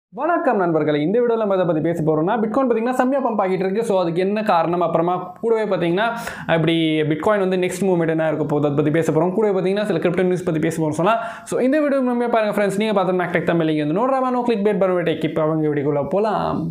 வணக்கம் நண்பர்களே, இந்த வீடியோவில் நம்ம இதை பற்றி பேச போகிறோம்னா பிட்காயின் பார்த்தீங்கன்னா செம்மையாக பம்ப் ஆகிட்டு இருக்கு. ஸோ அதுக்கு என்ன காரணம், அப்புறமா கூடவே பார்த்தீங்கன்னா இப்படி பிட்காயின் வந்து நெக்ஸ்ட் மூவ்மெண்ட் என்ன இருக்க போகுது அதை பற்றி பேச போகிறோம். கூடவே பார்த்தீங்கன்னா சில கிரிப்டோ நியூஸ் பற்றி பேச போகிறோம் சொன்னால். ஸோ இந்த வீடியோ நம்ம பாருங்கள் ஃப்ரெண்ட்ஸ், நீங்கள் பார்த்து mactechtamil இங்கே வந்து நோட்ராமா நோ கிளிக் பேட் பர்வேட் எக்கிப் அவங்க வீடியோக்குள்ளே போகலாம்.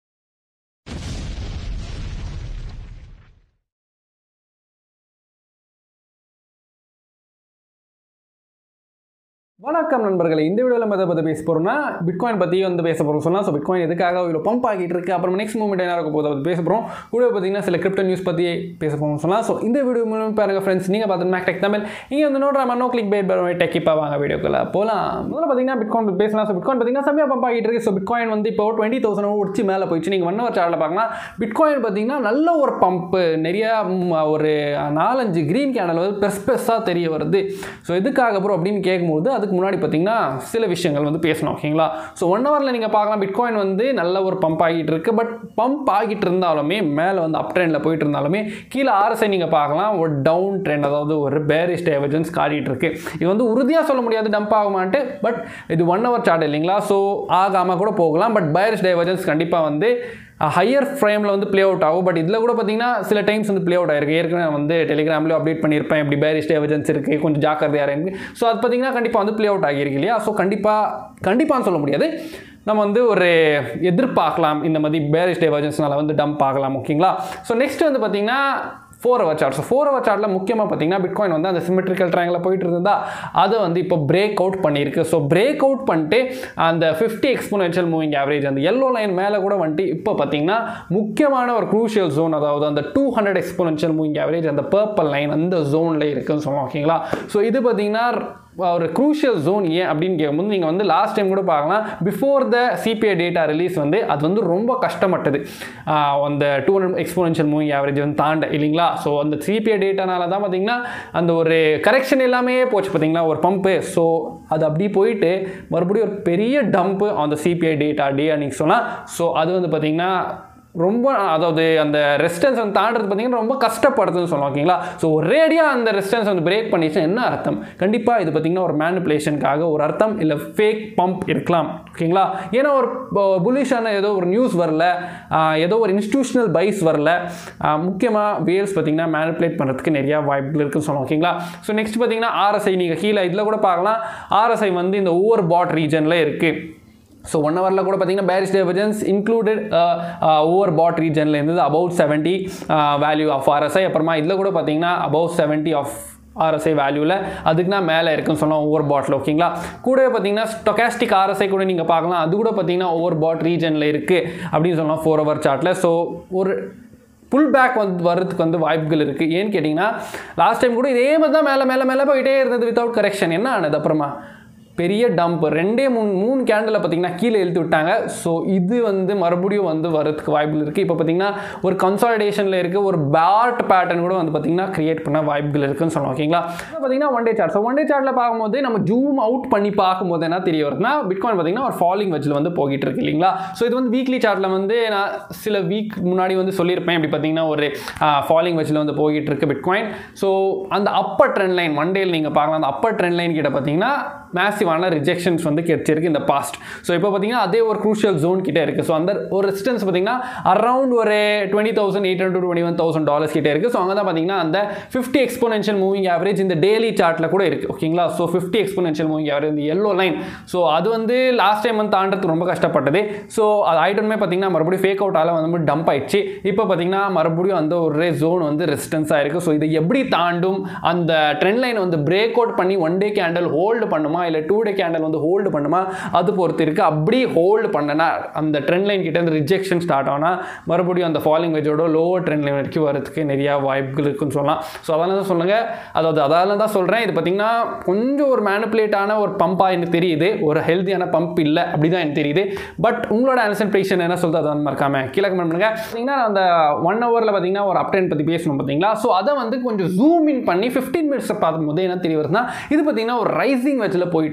வணக்கம் நண்பர்களே, இந்த வீடியோவில் நம்ம இதை பற்றி பேச போகிறோம்னா பிட்காயின் பற்றி வந்து பேச போகிறோம் சொன்னால். ஸோ பிட்காயின் எதுக்காக இவ்வளோ பம்ப் ஆகிட்டு இருக்குது, அப்புறம் நெக்ஸ்ட் மூவ்மெண்ட் என்ன இருக்க போகுது அதை பேச போகிறோம். கூட பார்த்தீங்கன்னா சில கிரிப்டோ நியூஸ் பற்றி பேச போகிறோம் சொன்னால். ஸோ இந்த வீடியோ மூலம் பாருங்கள் ஃப்ரெண்ட்ஸ், நீங்கள் பார்த்து mactechtamil இங்கே வந்து நோட்ராமா நோ கிளிக் பேட் பர்வேட் எக்கிப் வாங்க வீடியோக்குள்ளே போகலாம். முதல்ல பார்த்தீங்கன்னா பிட்காயின் பேசலாம். ஸோ பிட்காயின் பார்த்தீங்கன்னா செம்மையாக பம்ப் ஆகிட்டு இருக்குது. ஸோ பிட்காயின் வந்து இப்போ 20,000 உச்சி மேலே போயிடுச்சு. நீங்கள் 1 hour சார்ட்டில் பார்க்கலாம். பிட்காயின் பார்த்தீங்கன்னா நல்ல ஒரு பம்ப்பு, நிறையா ஒரு 4-5 க்ரீன் கேண்டல் வந்து பெருசாக தெரிய வருது. ஸோ எதுக்காக ப்ரோ அப்படின்னு கேட்கும்போது அதுக்கு முன்னாடி பார்த்தீங்கன்னா சில விஷயங்கள் வந்து பேசணும், ஓகேங்களா. ஸோ 1 hourல நீங்கள் பார்க்கலாம் பிட்காயின் வந்து நல்ல ஒரு பம்ப் ஆகிட்டு இருக்கு. பட் பம்ப் ஆகிட்டு இருந்தாலுமே மேலே வந்து அப் ட்ரெண்டில் போயிட்டு இருந்தாலுமே கீழே RSI நீங்கள் பார்க்கலாம் ஒரு டவுன் ட்ரெண்ட், அதாவது ஒரு பேரிஷ் டைவர்ஜன்ஸ் காட்டிட்டு இருக்கு. இது வந்து உறுதியாக சொல்ல முடியாது டம்ப் ஆகுமான்ட்டு, பட் இது 1 hour சார்ட் இல்லைங்களா. ஸோ ஆகாமல் கூட போகலாம். பட் பேரிஷ் டைவர்ஜன்ஸ் கண்டிப்பாக வந்து ஹையர் ஃப்ரேமில் வந்து ப்ளே அவுட் ஆகும். பட் இதில் கூட பார்த்தீங்கன்னா சில டைம்ஸ் வந்து ப்ளே அவுட் ஆயிருக்கு. ஏற்கனவே நான் வந்து டெலிகிராம்லேயும் அப்டேட் பண்ணியிருப்பேன், இப்படி பேரிஷ் டைவர்ஜன்ஸ் இருக்குது, கொஞ்சம் ஜாக்கிரதையாக இருக்குது. ஸோ அது பார்த்தீங்கன்னா கண்டிப்பாக வந்து ப்ளே அவுட் ஆகியிருக்கு இல்லையா. ஸோ கண்டிப்பாக சொல்ல முடியாது, நம்ம வந்து ஒரு எதிர்பார்க்கலாம் இந்த மாதிரி பேரிஷ் டைவர்ஜன்ஸ்னால வந்து டம்ப் ஆகலாம், ஓகேங்களா. ஸோ நெக்ஸ்ட் வந்து பார்த்தீங்கன்னா 4 hour சார்ட். ஸோ 4 hour சார்ட்டில் முக்கியமாக பார்த்தீங்கன்னா பிட்காயின் வந்து அந்த சிமெட்ரிக்கல் ட்ரையாங்கில் போயிட்டு இருந்தா அதை வந்து இப்போ பிரேக் அவுட் பண்ணியிருக்கு. ஸோ பிரேக் அவுட் பண்ணிட்டு அந்த 50 எக்ஸ்போனென்ஷியல் மூவிங் ஆவரேஜ் அந்த எல்லோ லைன் மேலே கூட வந்துட்டு இப்போ பார்த்தீங்கன்னா முக்கியமான ஒரு க்ரூஷியல் ஜோன், அதாவது அந்த 200 எக்ஸ்போனென்ஷியல் மூவிங் ஆவரேஜ் அந்த பர்பிள் லைன் அந்த ஜோனில் இருக்குன்னு சொல்லலாம், ஓகேங்களா. ஸோ இது பார்த்தீங்கன்னா ஒரு க்ரூஷியல் ஜோன். ஏன் அப்படின்னு கேட்கும்போது நீங்கள் வந்து லாஸ்ட் டைம் கூட பார்க்கலாம், before the CPI data release வந்து அது வந்து ரொம்ப கஷ்டப்பட்டது அந்த 200 எக்ஸ்போனென்ஷியல் மூவிங் ஆவரேஜ் வந்து தாண்ட இல்லைங்களா. ஸோ அந்த CPI டேட்டானால தான் பார்த்தீங்கன்னா அந்த ஒரு கரெக்ஷன் எல்லாமே போச்சு பார்த்தீங்களா, ஒரு பம்பு. ஸோ அது அப்படி போயிட்டு மறுபடியும் ஒரு பெரிய டம்ப்பு அந்த CPI டேட்டா அன்னைக்கு சொன்னால். ஸோ அது வந்து பார்த்தீங்கன்னா ரொம்ப, அதாவது அந்த ரெசிஸ்டன்ஸ் வந்து தாண்டது பார்த்தீங்கன்னா ரொம்ப கஷ்டப்படுதுன்னு சொல்லலாம், ஓகேங்களா. ஸோ ஒரேடியாக அந்த ரெசிஸ்டன்ஸ் வந்து பிரேக் பண்ணிச்சுன்னா என்ன அர்த்தம், கண்டிப்பாக இது பார்த்தீங்கன்னா ஒரு மேனிப்புலேஷனுக்காக ஒரு அர்த்தம், இல்லை ஃபேக் பம்ப் இருக்கலாம், ஓகேங்களா. ஏன்னா ஒரு புல்லிஷான ஏதோ ஒரு நியூஸ் வரல, ஏதோ ஒரு இன்ஸ்டிடியூஷனல் பைஸ் வரல, முக்கியமாக வேல்ஸ் பார்த்தீங்கன்னா மேனிப்புலேட் பண்ணுறதுக்கு நிறையா வாய்ப்புகள் இருக்குன்னு சொல்லலாம், ஓகேங்களா. ஸோ நெக்ஸ்ட் பார்த்தீங்கன்னா RSI நீங்கள் கீழே இதில் கூட பார்க்கலாம். RSI வந்து இந்த ஓவர் பாட் ரீஜனில் இருக்குது. ஸோ 1 hourல கூட பார்த்தீங்கன்னா bearish divergence included overbought ரீஜனில் இருந்தது அபவுட் 70 வேல்யூ ஆஃப் RSI. அப்புறமா இதில் கூட பார்த்தீங்கன்னா அபவுட் 70 ஆஃப் RSI வேல்யூவில் அதுக்குன்னா மேலே இருக்குன்னு சொன்னால் ஓவர் பாட்டில், ஓகேங்களா. கூடவே பார்த்தீங்கன்னா ஸ்டொகாஸ்டிக் RSI கூட நீங்கள் பார்க்கலாம், அது கூட பார்த்தீங்கன்னா ஓவர் பாட் ரீஜனில் இருக்குது அப்படின்னு சொன்னால் 4 hour சார்ட்டில். ஸோ ஒரு புல் பேக் வந்து வர்றதுக்கு வந்து வாய்ப்புகள் இருக்குது. ஏன்னு கேட்டிங்கன்னா லாஸ்ட் டைம் கூட இதே மாதிரி தான் மேலே போயிட்டே இருந்தது வித்தவுட் கரெக்ஷன். என்ன ஆனது அப்புறமா பெரிய டம்ப் 2-3 கேண்டில் பார்த்தீங்கன்னா கீழே இழுத்து விட்டாங்க. ஸோ இது வந்து மறுபடியும் வந்து வரதுக்கு வாய்ப்புகள் இருக்குது. இப்போ பார்த்தீங்கன்னா ஒரு கன்சாலிடேஷனில் இருக்குது, ஒரு பார்ட் பேட்டர்ன் கூட வந்து பார்த்தீங்கன்னா கிரியேட் பண்ண வாய்ப்புகள் இருக்குன்னு சொல்லலாம், ஓகேங்களா. பார்த்தீங்கன்னா 1 day சார்ட். ஸோ 1 day சார்ட்டில் பார்க்கும்போது நம்ம ஜூம் அவுட் பண்ணி பார்க்கும்போது என்ன தெரிய வருதுன்னா பிட்காயின் பார்த்தீங்கன்னா ஒரு ஃபாலிங் வெஜ்ஜில் வந்து போகிட்டு இருக்கு இல்லைங்களா. ஸோ இது வந்து வீக்லி சார்ட்டில் வந்து நான் சில வீக் முன்னாடி வந்து சொல்லியிருப்பேன், இப்படி பார்த்தீங்கன்னா ஒரு ஃபாலிங் வெஜ்ஜில் வந்து போகிட்டு இருக்கு பிட்காயின். ஸோ அந்த அப்பர் ட்ரெண்ட் லைன் மண்டேயில் நீங்கள் பார்க்கலாம், அந்த அப்பர் ட்ரெண்ட் லைன் கிட்ட பார்த்தீங்கன்னா மேசிவான ரிஜெக்ஷன்ஸ் வந்து கிடைச்சிருக்கு இந்த பாஸ்ட். ஸோ இப்போ பார்த்தீங்கன்னா அதே ஒரு க்ரூஷியல் ஜோன் கிட்டே இருக்குது. ஸோ அந்த ஒரு ரெசிஸ்டன்ஸ் பார்த்தீங்கன்னா அரௌண்ட் ஒரு $20,800 to $21,000 கிட்டே இருக்குது. ஸோ அங்கே தான் பார்த்தீங்கன்னா அந்த 50 எக்ஸ்போனென்ஷியல் மூவிங் ஆவரேஜ் இந்த டெய்லி சார்ட்டில் கூட இருக்குது, ஓகேங்களா. ஸோ 50 எக்ஸ்போனென்ஷியல் மூவிங் ஆவரேஜ் இந்த எல்லோ லைன். ஸோ அது வந்து லாஸ்ட் டைம் வந்து தாண்டது ரொம்ப கஷ்டப்பட்டது. ஸோ அது ஐட்டமே பார்த்தீங்கன்னா மறுபடியும் ஃபேக் அவுட் ஆல வந்து டம்ப் ஆயிடுச்சு. இப்போ பார்த்தீங்கன்னா மறுபடியும் அந்த ஒரு ஜோன் வந்து ரெசிஸ்டன்ஸாக இருக்குது. ஸோ இதை எப்படி தாண்டும், அந்த ட்ரெண்ட் லைன் வந்து பிரேக் அவுட் பண்ணி 1 day கேண்டில் ஹோல்டு பண்ணுமா இல்லை 2 day கேண்டில் வந்து ஹோல்டு பண்ணுமா அது பொறுத்து இருக்குது. அப்படி ஹோல்டு பண்ணனா அந்த ட்ரெண்ட் லைன் கிட்ட இருந்து ரிஜெக்ஷன் ஸ்டார்ட் ஆனால் மறுபடியும் அந்த ஃபாலிங் வெஜோட லோவர் ட்ரெண்ட் லைன் வரைக்கும் வரதுக்கு நிறையா வாய்ப்புகள் இருக்குன்னு சொல்லலாம். ஸோ அதனால தான் சொல்லுங்கள், அதால தான் சொல்கிறேன், இது பார்த்தீங்கன்னா கொஞ்சம் ஒரு மேனிப்புலேட்டான ஒரு பம்பாக எனக்கு தெரியுது, ஒரு ஹெல்த்தியான பம்ப் இல்லை அப்படி தான் எனக்கு தெரியுது. பட் உங்களோட அனலைசேஷன் என்ன சொல்கிறது அதை மறக்காம கீழே கமெண்ட் பண்ணுங்க. பார்த்தீங்கன்னா அந்த 1 hourல பார்த்தீங்கன்னா ஒரு அப்டேட் பற்றி பேசணும் பார்த்தீங்களா. ஸோ அதை வந்து கொஞ்சம் ஜூம் இன் பண்ணி 15 minutes பார்க்கும்போது என்ன தெரிய வருதுன்னா இது பார்த்தீங்கன்னா ஒரு ரைசிங் வெஜ்ஜில் போயிட்டு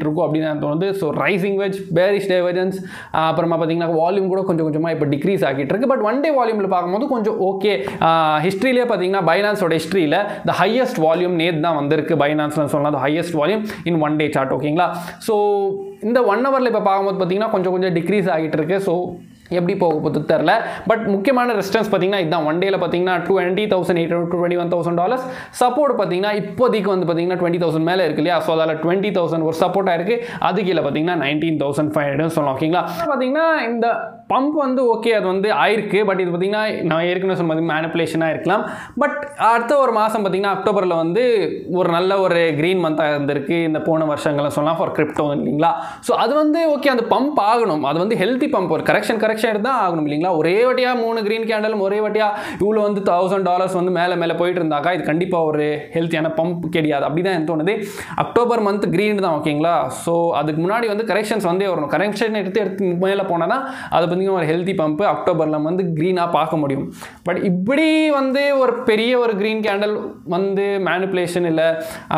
இருக்கும் அப்படின்னு தோணுது. So rising wedge, bearish divergence, அப்புறமா பார்த்தீங்கன்னா வால்யூம் கூட கொஞ்சம் கொஞ்சமாக இப்போ டிக்ரீஸ் ஆகிட்டு இருக்கு. பட் ஒன் டே வால்யூமில் பார்க்கும்போது கொஞ்சம் ஓகே. ஹிஸ்ட்ரியிலே பார்த்தீங்கன்னா பைனான்ஸோட ஹிஸ்ட்ரியில் த ஹையஸ்ட் வால்யூம் நேற்று தான் வந்திருக்கு. பைனான்ஸ்னு சொல்லலாம் the highest volume in one day chart. ஓகேங்களா. ஸோ இந்த 1 ஹவரில் இப்போ பார்க்கும்போது பார்த்தீங்கன்னா கொஞ்சம் டிக்ரீஸ் ஆகிட்டு இருக்கு. ஸோ எப்படி போக போகுது தெரில. பட் முக்கியமான ரெசிஸ்டன்ஸ் பார்த்தீங்கன்னா இதுதான். ஒன் டேல பார்த்தீங்கன்னா $20,800 to $21,000. சப்போர்ட் பார்த்தீங்கன்னா இப்போதைக்கு வந்து பார்த்தீங்கன்னா 20,000 மேலே இருக்கு இல்லையா. ஸோ அதில் 20,000 ஒரு சப்போர்ட் ஆயிருக்கு. அது கீழே பார்த்தீங்கன்னா 19,500 சொல்லலாம். ஓகேங்களா. பார்த்தீங்கன்னா இந்த பம்ப் வந்து ஓகே அது வந்து ஆயிருக்கு. பட் இது பார்த்தீங்கன்னா நான் ஏற்கனவே சொன்ன மாதிரி மேனிப்புலேஷனாக இருக்கலாம். பட் அடுத்த ஒரு மாதம் பார்த்தீங்கன்னா அக்டோபரில் வந்து ஒரு நல்ல ஒரு க்ரீன் மந்தாக இருந்திருக்கு இந்த போன வருஷங்களை சொல்லலாம் ஃபார் கிரிப்டோ இல்லைங்களா. ஸோ அது வந்து ஓகே அந்த பம்ப் ஆகணும். அது வந்து ஹெல்த்தி பம்ப், ஒரு கரெக்ஷன் தான் ஆகணும் இல்லைங்களா. ஒரே வாட்டியாக 3 க்ரீன் கேண்டலும் ஒரே வாட்டியாக இவ்வளோ வந்து $1,000 வந்து மேலே போயிட்டு இருந்தாக்கா இது கண்டிப்பாக ஒரு ஹெல்த்தியான பம்ப் கிடையாது. அப்படி தான் எனக்கு தோணுது. அக்டோபர் மந்த் க்ரீன் தான். ஓகேங்களா. ஸோ அதுக்கு முன்னாடி வந்து கரெக்ஷன்ஸ் வந்தே வரணும். கரெக்ஷன் எடுத்து மேலே போனால் தான் அது பார்த்தீங்கன்னா ஒரு ஹெல்த்தி பம்ப் அக்டோபரில் வந்து க்ரீனாக பார்க்க முடியும். பட் இப்படி வந்து ஒரு பெரிய ஒரு க்ரீன் கேண்டல் வந்து மேனிப்புலேஷன் இல்லை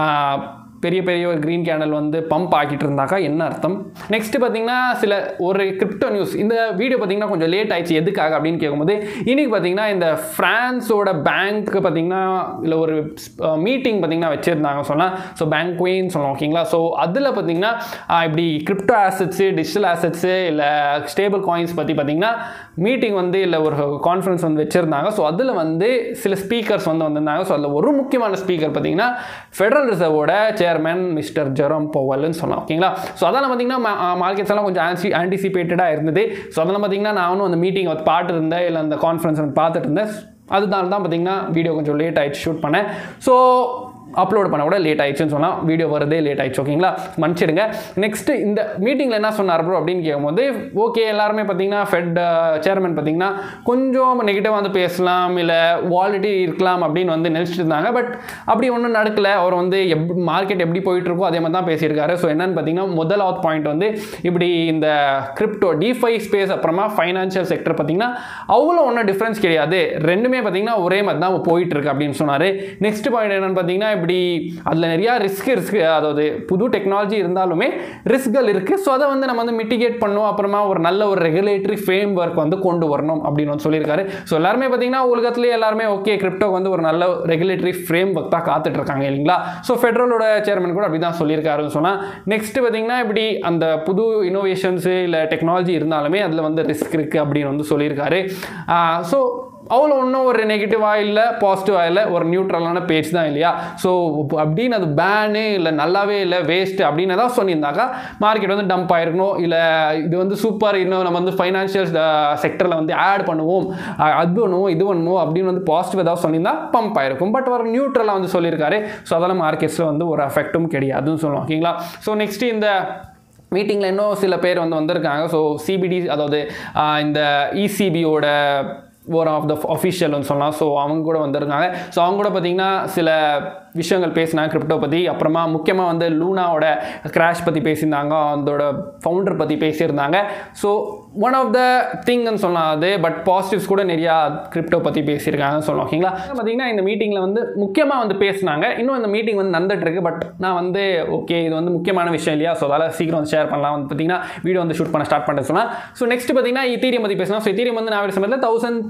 பெரிய ஒரு க்ரீன் கேண்டல் வந்து பம்ப் ஆகிட்டு இருந்தாக்கா என்ன அர்த்தம்? நெக்ஸ்ட் பார்த்தீங்கன்னா ஒரு கிரிப்டோ நியூஸ். இந்த வீடியோ பார்த்தீங்கன்னா கொஞ்சம் லேட் ஆயிடுச்சு. எதுக்காக அப்படின்னு கேட்கும்போது இன்னைக்கு பார்த்தீங்கன்னா இந்த ஃப்ரான்ஸோட பேங்க் பார்த்தீங்கன்னா இல்லை ஒரு மீட்டிங் பார்த்தீங்கன்னா வச்சுருந்தாங்க சொல்லலாம். ஸோ பேங்க்வேன்னு சொல்லலாம். ஓகேங்களா. ஸோ அதில் பார்த்தீங்கன்னா இப்படி கிரிப்டோ ஆசட்ஸு, டிஜிட்டல் ஆசட்ஸு இல்லை ஸ்டேபிள் காயின்ஸ் பற்றி பார்த்தீங்கன்னா மீட்டிங் வந்து இல்லை ஒரு கான்ஃபரன்ஸ் வந்து வச்சுருந்தாங்க. ஸோ அதில் வந்து சில ஸ்பீக்கர்ஸ் வந்து வந்திருந்தாங்க. ஸோ அதில் ஒரு முக்கியமான ஸ்பீக்கர் பார்த்தீங்கன்னா ஃபெடரல் ரிசர்வோட சேர்மன் மிஸ்டர் ஜெரோம் பவல்னு சொல்லலாம். ஓகேங்களா. ஸோ அதெல்லாம் பார்த்தீங்கன்னா மார்க்கெட்ஸ் எல்லாம் கொஞ்சம் ஆன்டிசிபேட்டடாக இருந்தது. ஸோ அதெல்லாம் பார்த்தீங்கன்னா நானும் அந்த மீட்டிங் வந்து பார்த்துட்டு இருந்தேன் இல்லை அந்த கான்ஃபரன்ஸ் வந்து பார்த்துட்டு இருந்தேன். அதனால தான் பார்த்தீங்கன்னா வீடியோ கொஞ்சம் லேட் ஆகிடுச்சு ஷூட் பண்ணேன். ஸோ அப்லோட் பண்ண கூட லேட் ஆயிடுச்சுன்னு சொன்னால் வீடியோ வரதே லேட் ஆயிடுச்சு. ஓகேங்களா. மன்னிச்சிடுங்க. நெக்ஸ்ட்டு இந்த மீட்டிங்கில் என்ன சொன்னார் ப்ரோ அப்படின்னு கேட்கும்போது ஓகே எல்லாருமே பார்த்தீங்கன்னா ஃபெட் சேர்மன் பார்த்தீங்கன்னா கொஞ்சம் நெகட்டிவாக வந்து பேசலாம் இல்லை வாலிட்டி இருக்கலாம் அப்படின்னு வந்து நினச்சிட்டு இருந்தாங்க. பட் அப்படி ஒன்றும் நடக்கலை. அவர் வந்து மார்க்கெட் எப்படி போயிட்டுருக்கோ அதே மாதிரி தான் பேசியிருக்காரு. ஸோ என்னென்னு பார்த்தீங்கன்னா முதலாவது பாயிண்ட் வந்து இப்படி இந்த கிரிப்டோ டிஃபை ஸ்பேஸ் அப்புறமா ஃபைனான்ஷியல் செக்டர் பார்த்தீங்கன்னா அவ்வளோ ஒன்றும் டிஃப்ரென்ஸ் கிடையாது. ரெண்டுமே பார்த்தீங்கன்னா ஒரே மாதிரி தான் போயிட்டுருக்கு அப்படின்னு சொன்னார். நெக்ஸ்ட் பாயிண்ட் என்னென்னு பார்த்தீங்கன்னா இப்படி அதில் நிறையா ரிஸ்க் அதாவது புது டெக்னாலஜி இருந்தாலுமே ரிஸ்க்கள் இருக்குது. ஸோ அதை வந்து நம்ம வந்து மிட்டிகேட் பண்ணணும். அப்புறமா ஒரு நல்ல ஒரு ரெகுலேட்டரி ஃப்ரேம் ஒர்க் வந்து கொண்டு வரணும் அப்படின்னு வந்து சொல்லியிருக்காரு. ஸோ எல்லாருமே பார்த்தீங்கன்னா உலகத்துலேயே எல்லாருமே ஓகே கிரிப்டோக்கு வந்து ஒரு நல்ல ரெகுலேட்டரி ஃப்ரேம் ஒர்க் தான் காத்துட்டு இருக்காங்க இல்லைங்களா. ஸோ ஃபெடரலோட சேர்மன் கூட அப்படி தான் சொல்லியிருக்காருன்னு சொன்னால் நெக்ஸ்ட் பார்த்தீங்கன்னா இப்படி அந்த புது இனோவேஷன்ஸு இல்லை டெக்னாலஜி இருந்தாலுமே அதில் வந்து ரிஸ்க் இருக்குது அப்படின்னு வந்து சொல்லியிருக்காரு. ஸோ அவ்வளோ ஒன்றும் ஒரு நெகட்டிவாக இல்லை பாசிட்டிவாக இல்லை ஒரு நியூட்ரலான பேஜ் தான் இல்லையா. ஸோ அப்படின்னு அது பேனு இல்லை நல்லாவே இல்லை வேஸ்ட்டு அப்படின்னு தான் சொல்லியிருந்தாக்கா மார்க்கெட் வந்து டம்ப் ஆகிருக்கணும். இல்லை இது வந்து சூப்பர் இன்னும் நம்ம வந்து ஃபைனான்ஷியல் செக்டரில் வந்து ஆட் பண்ணுவோம் அது பண்ணுவோம் இது பண்ணுவோம் அப்படின்னு வந்து பாசிட்டிவ் ஏதாவது சொல்லியிருந்தா பம்ப் ஆகிருக்கும். பட் ஒரு நியூட்ரலாக வந்து சொல்லியிருக்காரு. ஸோ அதெல்லாம் மார்க்கெட்ஸில் வந்து ஒரு எஃபெக்டும் கிடையாதுன்னு சொல்லுவோம். ஓகேங்களா. ஸோ நெக்ஸ்ட்டு இந்த மீட்டிங்கில் இன்னும் சில பேர் வந்து வந்திருக்காங்க. ஸோ சிபிடி அதாவது இந்த இசிபியோட ஒரு ஆஃப் த அஃபிஷியல்னு சொல்லலாம். ஸோ அவங்க கூட வந்திருக்காங்க. ஸோ அவங்க கூட பார்த்தீங்கன்னா சில விஷயங்கள் பேசினாங்க கிரிப்டோ பற்றி. அப்புறமா முக்கியமாக வந்து லூனாவோட கிராஷ் பற்றி பேசியிருந்தாங்க. அதோட ஃபவுண்டர் பற்றி பேசியிருந்தாங்க. ஸோ ஒன் ஆஃப் த திங்னு சொல்லலாம் அது. பட் பாசிட்டிவ்ஸ் கூட நிறையா கிரிப்டோ பற்றி பேசியிருக்காங்கன்னு சொல்லலாம். ஓகேங்களா. பார்த்தீங்கன்னா இந்த மீட்டிங்கில் வந்து முக்கியமாக வந்து பேசினாங்க. இன்னும் இந்த மீட்டிங் வந்து நடந்துட்டுருக்கு. பட் நான் வந்து ஓகே இது வந்து முக்கியமான விஷயம் இல்லையா. ஸோ அதால் சீக்கிரம் வந்து ஷேர் பண்ணலாம் வந்து பார்த்தீங்கன்னா வீடியோ வந்து ஷூட் பண்ண ஸ்டார்ட் பண்ண சொன்னால். ஸோ நெக்ஸ்ட் பார்த்தீங்கன்னா ஈத்தீரியம் பற்றி பேசினா. ஸோ ஈத்தீரியம் வந்து நான் சமயத்தில்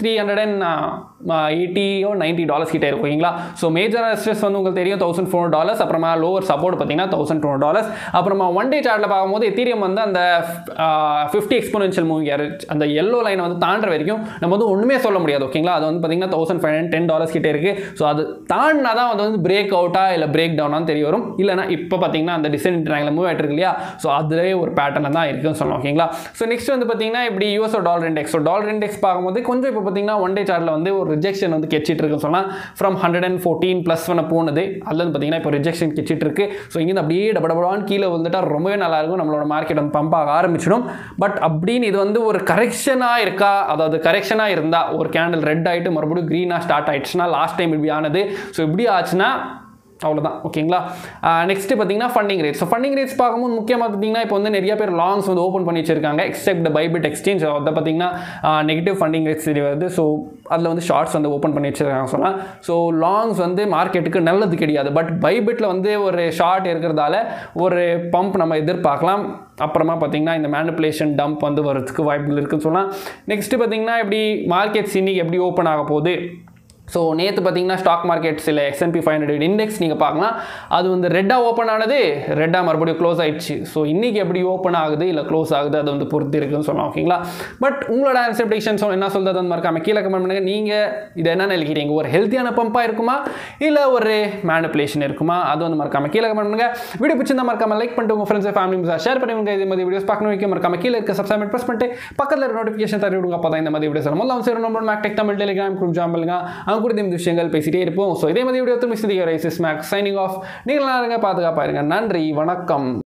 $1,380 or $90 கிட்டே இருக்கும். ஓகேங்களா. ஸோ மேஜர் ரெசிஸ்டன்ஸ் வந்து உங்களுக்கு தெரியும் $1,400. அப்புறமா லோவர் சப்போர்ட் பார்த்தீங்கன்னா $1,200. அப்புறமா ஒன் டே சார்ட்டில் பார்க்கும்போது எத்தீரியம் வந்து அந்த 50 எக்ஸ்போனென்ஷியல் மூவிங் அந்த எல்லோ லைனை வந்து தாண்டுற வரைக்கும் நம்ம வந்து ஒன்றுமே சொல்ல முடியாது. ஓகேங்களா. அது வந்து பார்த்தீங்கன்னா $1,510 கிட்டே இருக்குது. ஸோ அது தாண்டினா தான் அது வந்து பிரேக் அவுட்டா இல்லை பிரேக் டவுனான்னு தெரிய வரும். இல்லைனா இப்போ பார்த்தீங்கன்னா அந்த டிசைன் ட்ராங்கில் மூவ் ஆகிட்டு இருக்கு இல்லையா. ஸோ அதிலே ஒரு பேட்டர்னில் தான் இருக்குன்னு சொல்லலாம். ஓகேங்களா. ஸோ நெக்ஸ்ட் வந்து பார்த்தீங்கன்னா இப்படி US dollar index. So dollar index பார்க்கும்போது கொஞ்சம் இப்போ பார்த்தீங்கன்னா ஒன் டே சார்ட்டில் வந்து ஒரு ரிஜெக்ஷன் வந்து கெச்சிட்டு இருக்குன்னு சொன்னால் ஃப்ரம் 114+ பண்ண போனது அதில் வந்து பார்த்தீங்கன்னா இப்போ ரிஜெக்ஷன் கெச்சிட்டு இருக்கு. ஸோ இங்கேருந்து அப்படியே டபடபடான்னு கீழே வந்துட்டால் ரொம்பவே நல்லாயிருக்கும். நம்மளோட மார்க்கெட் வந்து பம்ப் ஆக ஆரம்பிச்சிடும். பட் அப்படின்னு இது வந்து ஒரு கரெக்ஷனாக இருக்கா, அதாவது கரெக்ஷனாக இருந்தால் ஒரு கேண்டில் ரெட் ஆகிட்டு மறுபடியும் க்ரீனாக ஸ்டார்ட் ஆகிடுச்சுன்னா லாஸ்ட் டைம் இப்படி ஆனது. ஸோ இப்படி ஆச்சுன்னா அவ்வளோதான் ஓகேங்களா. நெக்ஸ்ட்டு பார்த்தீங்கன்னா funding rates. So funding rates பார்க்கும்போது முக்கியமாக பார்த்தீங்கன்னா இப்போ வந்து நிறைய பேர் லாங்ஸ் வந்து ஓப்பன் பண்ணி வச்சிருக்காங்க எக்ஸெப்ட் பைபிட் எக்ஸ்சேஞ்ச். அதை பார்த்தீங்கன்னா நெகட்டிவ் ஃபண்டிங் ரேட்ஸ் வருது. ஸோ அதில் வந்து ஷார்ட்ஸ் வந்து ஓப்பன் பண்ணி வச்சிருக்காங்க சொல்லலாம். ஸோ லாங்ஸ் வந்து மார்க்கெட்டுக்கு நல்லது கிடையாது. பட் பைபிட்டில் வந்து ஒரு ஷார்ட் இருக்கிறதால ஒரு பம்ப் நம்ம எதிர்பார்க்கலாம். அப்புறமா பார்த்தீங்கன்னா இந்த மேனிப்புலேஷன் டம்ப் வந்து வரதுக்கு வாய்ப்புகள் இருக்குன்னு சொல்லலாம். நெக்ஸ்ட்டு பார்த்தீங்கன்னா எப்படி மார்க்கெட்ஸ் இன்னைக்கு எப்படி ஓப்பன் ஆக போகுது. ஸோ நேற்று பார்த்தீங்கன்னா ஸ்டாக் மார்க்கெட்ஸ் இல்லை S&P 500 இண்டெக்ஸ் நீங்கள் பார்க்கலாம், அது வந்து ரெட்டாக ஓப்பன் ஆனது, ரெட்டாக மறுபடியும் க்ளோஸ் ஆயிடுச்சு. ஸோ இன்றைக்கி எப்படி ஓப்பன் ஆகுது இல்லை க்ளோஸ் ஆகுது அது வந்து பொறுத்து இருக்குன்னு சொல்லலாம் ஓகேங்களா. பட் உங்களோட எக்ஸ்பெக்டேஷன்ஸ் என்ன சொல்கிறது வந்து மறக்காம கீழே கமெண்ட் பண்ணுங்கள். நீங்கள் இதை என்ன நினைக்கிறீங்க, ஒரு ஹெல்த்தியான பம்பாக இருக்குமா இல்லை ஒரு மேனிப்புலேஷன் இருக்குமா, அது வந்து மறக்காம கீழே கமெண்ட் பண்ணுங்கள். வீடியோ பிடிச்சிருந்தா மறக்காம லைக் பண்ணிட்டு உங்கள் ஃப்ரெண்ட்ஸ் ஃபேமிலி ஷேர் பண்ணுங்க. இதே மாதிரி வீடியோஸ் பார்க்கணும் வைக்க மறக்காம கீழே இருக்க சப்ஸ்கிரைப் ப்ரெஸ் பண்ணிட்டு பக்கத்தில் இருக்க நோட்டிஃபிகேஷன் தர விடுங்க. அப்போ தான் இந்த மாதிரி வீடியோஸ் முதல்ல சரி நம்ம mactechtamil டெலிகிராம் குரூப் ஜாயின் பண்ணுங்க. அவங்க கூட இந்த விஷயங்கள் பேசிட்டே இருப்போம். ஸோ இதே மாதிரி வீடியோ திரும்பி சந்திக்கிறேன். Signing off. நீங்கள் பாதுகாப்பாக இருங்க. நன்றி, வணக்கம்.